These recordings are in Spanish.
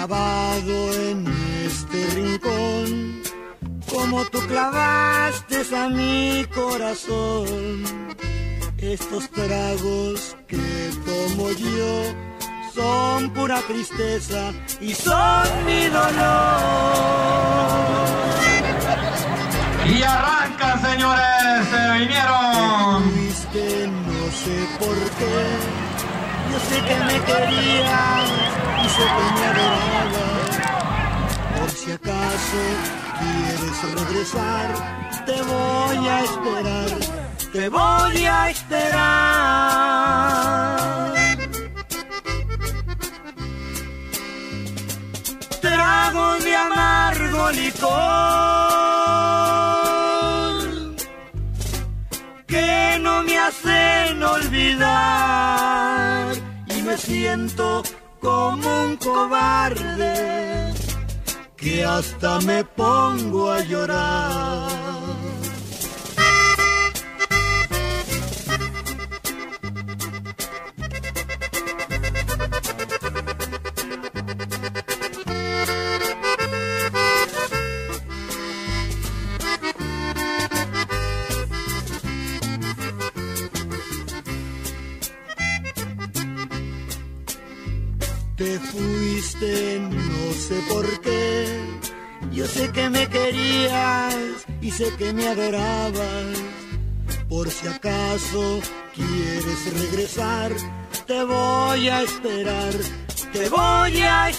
clavado en este rincón, como tú clavaste a mi corazón. Estos tragos que tomo yo son pura tristeza y son mi dolor. Y arrancan, señores, se vinieron. Te fuiste, no sé por qué. Yo sé que me querías y sé que me adorabas. Por si acaso quieres regresar, te voy a esperar, te voy a esperar. Tragos de amargo licor que no me hacen olvidar, y me siento como un cobarde que hasta me pongo a llorar. Te fuiste, no sé por qué. Yo sé que me querías y sé que me adorabas. Por si acaso quieres regresar, te voy a esperar, te voy a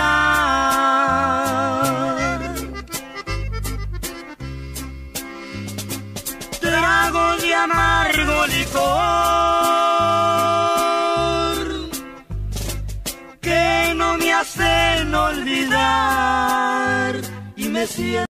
esperar. Trago de amargo licor que no me hacen olvidar, y me siento